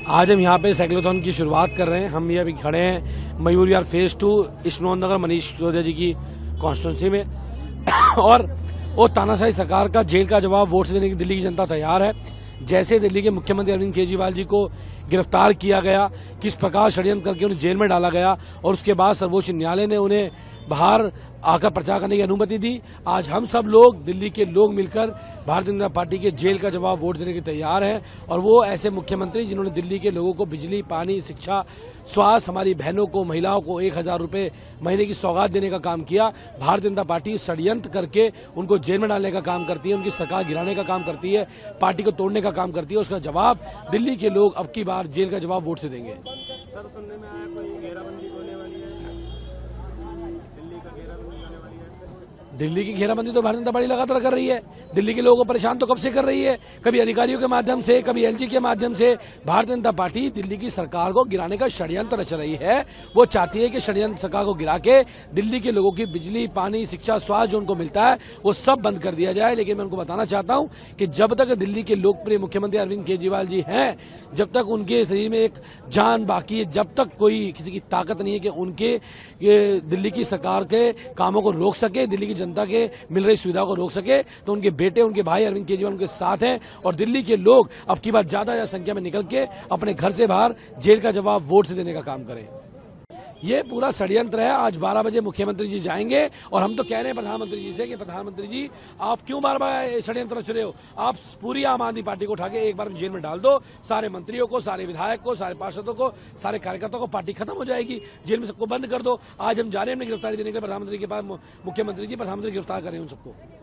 आज हम यहाँ पे साइक्लोथॉन की शुरुआत कर रहे हैं। हम ये अभी खड़े हैं मयूर विहार फेज 2 ईश्वरनगर मनीष सिसोदिया जी की कॉन्स्टिट्यूंसी में और वो तानाशाही सरकार का जेल का जवाब वोट से देने की दिल्ली की जनता तैयार है। जैसे दिल्ली के मुख्यमंत्री अरविंद केजरीवाल जी को गिरफ्तार किया गया, किस प्रकार षड्यंत्र करके उन्हें जेल में डाला गया और उसके बाद सर्वोच्च न्यायालय ने उन्हें बाहर आकर प्रचार करने की अनुमति दी। आज हम सब लोग, दिल्ली के लोग मिलकर भारतीय जनता पार्टी के जेल का जवाब वोट देने के तैयार हैं। और वो ऐसे मुख्यमंत्री जिन्होंने दिल्ली के लोगों को बिजली, पानी, शिक्षा, स्वास्थ्य, हमारी बहनों को, महिलाओं को 1000 रुपये महीने की सौगात देने का काम किया। भारतीय जनता पार्टी षड्यंत्र करके उनको जेल में डालने का काम करती है, उनकी सरकार गिराने का काम करती है, पार्टी को तोड़ने का काम करती है। उसका जवाब दिल्ली के लोग अब की बार जेल का जवाब वोट से देंगे। सर, सुनने में आया कोई घेराबंदी होने वाली है, दिल्ली का घेराबंदी होने वाली है। दिल्ली की घेराबंदी तो भारतीय जनता पार्टी लगातार कर रही है। दिल्ली के लोगों को परेशान तो कब से कर रही है, कभी अधिकारियों के माध्यम से, कभी एलजी के माध्यम से। भारतीय जनता पार्टी दिल्ली की सरकार को गिराने का षड्यंत्र रच रही है। वो चाहती है कि षड्यंत्र सरकार को गिरा के दिल्ली के लोगों की बिजली, पानी, शिक्षा, स्वास्थ्य जो उनको मिलता है वो सब बंद कर दिया जाए। लेकिन मैं उनको बताना चाहता हूं कि जब तक दिल्ली के लोकप्रिय मुख्यमंत्री अरविंद केजरीवाल जी हैं, जब तक उनके शरीर में एक जान बाकी है, जब तक कोई किसी की ताकत नहीं है कि उनके दिल्ली की सरकार के कामों को रोक सके, दिल्ली की जनता के मिल रही सुविधा को रोक सके, तो उनके बेटे, उनके भाई अरविंद केजरीवाल उनके साथ हैं। और दिल्ली के लोग अब की बार ज्यादा संख्या में निकल के अपने घर से बाहर जेल का जवाब वोट से देने का काम करें। ये पूरा षड्यंत्र है। आज 12 बजे मुख्यमंत्री जी जाएंगे और हम तो कह रहे हैं प्रधानमंत्री जी से कि प्रधानमंत्री जी, आप क्यों बार बार षड्यंत्र रच रहे हो? आप पूरी आम आदमी पार्टी को उठा के एक बार जेल में डाल दो, सारे मंत्रियों को, सारे विधायक को, सारे पार्षदों को, सारे कार्यकर्ताओं को, पार्टी खत्म हो जाएगी। जेल में सबको बंद कर दो। आज हम जा रहे हैं गिरफ्तारी देने के लिए प्रधानमंत्री के पास। मुख्यमंत्री जी, प्रधानमंत्री गिरफ्तार करें उन सबको।